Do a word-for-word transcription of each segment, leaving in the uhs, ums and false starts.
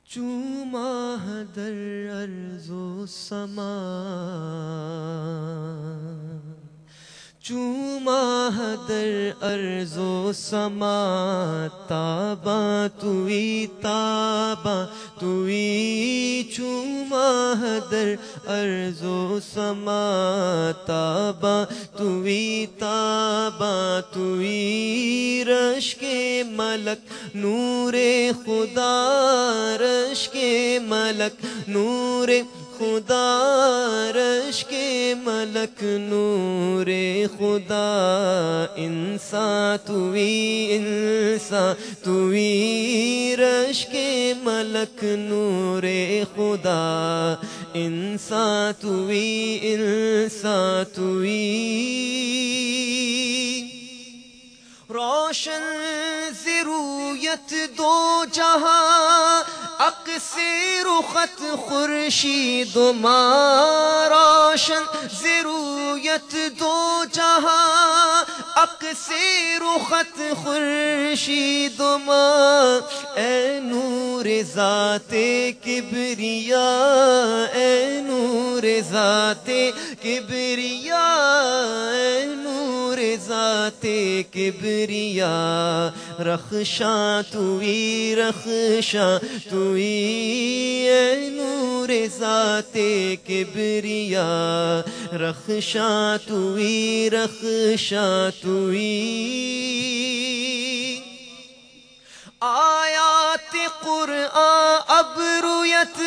چوما در ارض و سما چوما در ارض و سما تابا توی تابا توی چوما در ارض و سما تابا توی تابا توی رشک ملک نور خدا رشک ملک نور خدا رشک ملک نور خدا انسان توی انسان توی رشک ملک نور خدا انسان توی انسان توی روشن ز رویت دو جہاں اقصی رخت خورشید و ماں روشن ز رویت دو جہاں اقصی رخت خورشید و ماں اے نور ذات کبریا اے نور ذات کبریا اے نور ذات کبریا رخشاں توی رخشاں توی اے نور ذات کبریا رخشاں توی رخشاں توی آیات قرآن اب رویت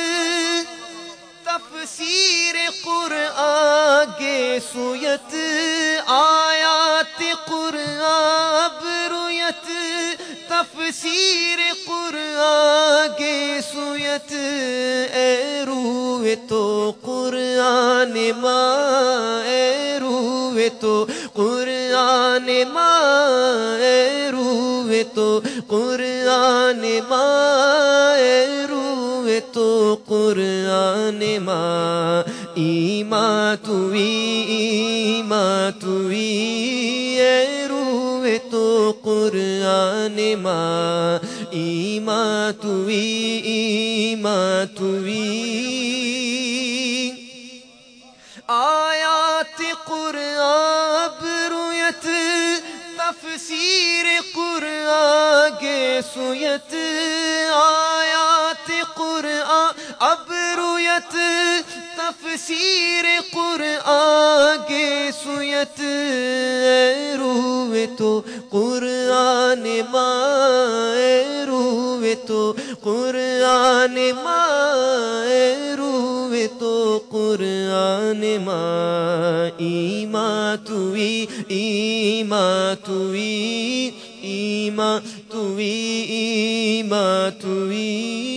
تفسیر قرآن گے سویت آیات قرآن اب رویت تفسیر قرآن گے سویت اے روح تو قرآن ماں اے روح تو قرآن ماں اے روح تو قرآن ماں اے روح تو قرآن ماں ایمان توی ایمان توی اے روح تو قرآن ماں ایمان توی ایمان توی آیات قرآن برویت تفسیر قرآن گے سویت آیات قرآن اب رویت تفسیر قرآن گے سویت اے روح تو قرآن ماں اے روح تو قرآن ماں اے روح تو قرآن ماں ایمان توی ایمان توی ایمان توی ایمان توی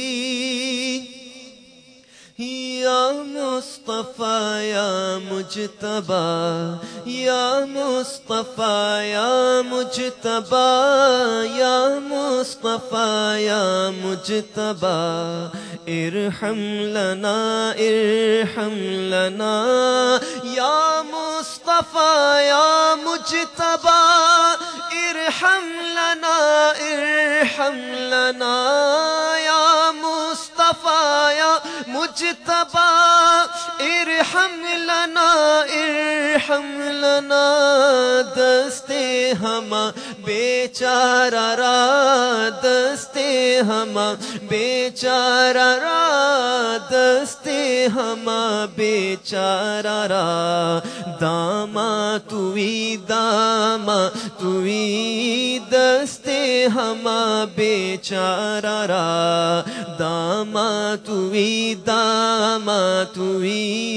یا مصطفیٰ یا مجتبیٰ یا مصطفیٰ یا مجتبیٰ یا مصطفیٰ یا مجتبیٰ ارحم لنا ارحم لنا یا مصطفیٰ یا مجتبیٰ ارحم لنا ارحم لنا یا مصطفیٰ یا مجتبیٰ ارحم لنا ارحم لنا دستے ہما بیچارہ را دستے ہما بیچارہ را دستے ہما بیچارہ را داما توی داما توی دستے ہما بیچارہ را داما توی داما توی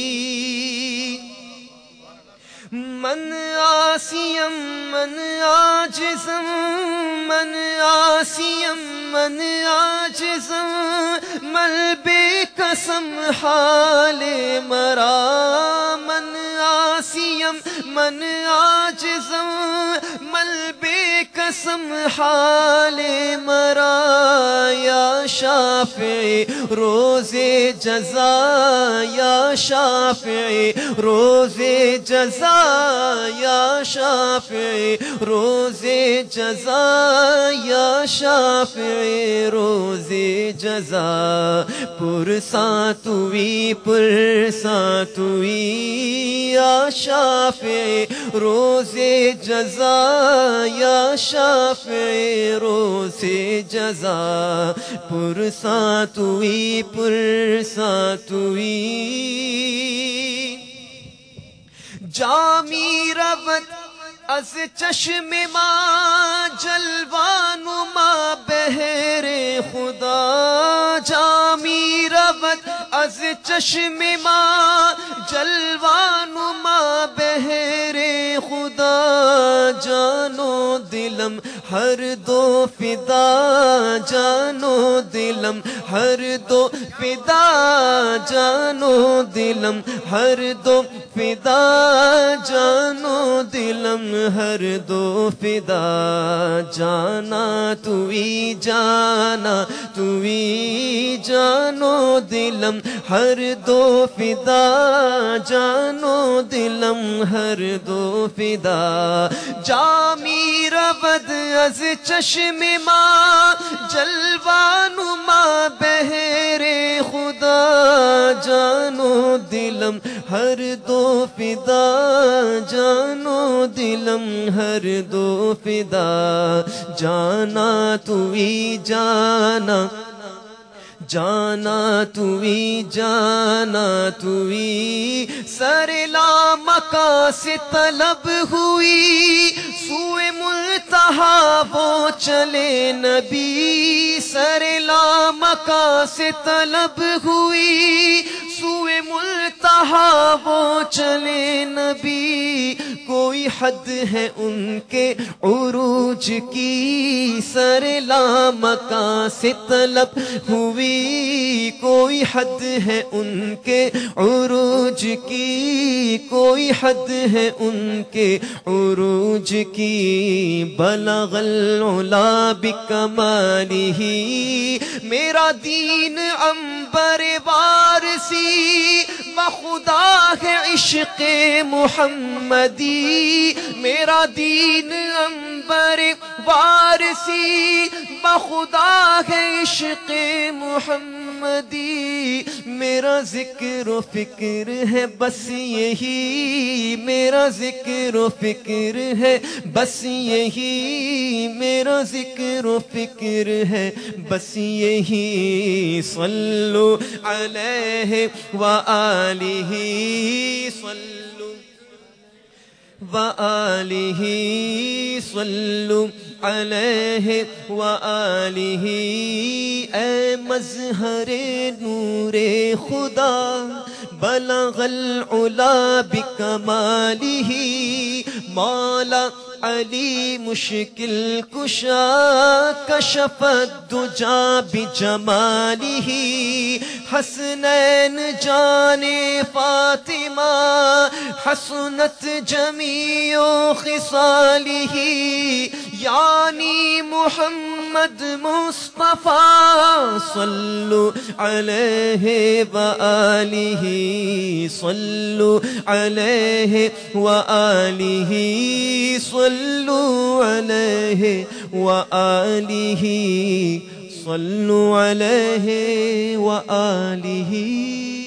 من آسیم من آجزم من آسیم من آجزم مل بے قسم حال مرا من آسیم من آجزم مل بے قسم حال مرا یا شافعی روز جزا یا شافعی روز جزا یا شافعی روز جزا یا شافعی روز جزا پرساں توئی پرساں توئی یا شافعی روز جزا یا شافعی روز جزا پرساں توئی پرساں توئی جامی رود از چشم ما جلوان ما بہر خدا جامی رود از چشم ما جلوان ما بہر خدا جانو دلم ہر دو فدا جانو دلم ہر دو فدا جانو دلم ہر دو فدا جانو دلم ہر دو فدا جانا توئی جانا توئی جانو دلم ہر دو فدا جانو دلم ہر دو فدا جامی رود از چشم ما جلوان ما بہر خدا جانو دلم ہر دو فدا جانو دلم ہر دو فدا جانا توئی جانا جانا توئی جانا توئی سر لامکاں سے طلب ہوئی سوئے ملتہا وہ چلے نبی سر لامکاں سے طلب ہوئی سوئے ملتہا وہ چلے نبی کوئی حد ہے ان کے عروج کی سر لامکاں سے طلب ہوئی کوئی حد ہے ان کے عروج کی کوئی حد ہے ان کے عروج کی بلغ العلا بکمالہ میرا دین عنبر وارسی بخدا ہے عشق محمدی میرا دین عنبر وارسی بخدا ہے عشق محمدی میرا ذکر و فکر ہے بس یہی میرا ذکر و فکر ہے بس یہی میرا ذکر و فکر ہے بس یہی صلو علیہ وآلہ صلو وآلہ صلو علیہ وآلہ اے مظہر نور خدا بلغ العلا بکمالہ مولا علی مشکل کشا کشف الدجا بجمالہ حسنین جان فاطمہ حسنت جمیع خصالہ یعنی محمد مصطفیٰ صلو علیہ وآلہ صلو علیہ وآلہ صلو علیہ وآلہ صلو علیہ وآلہ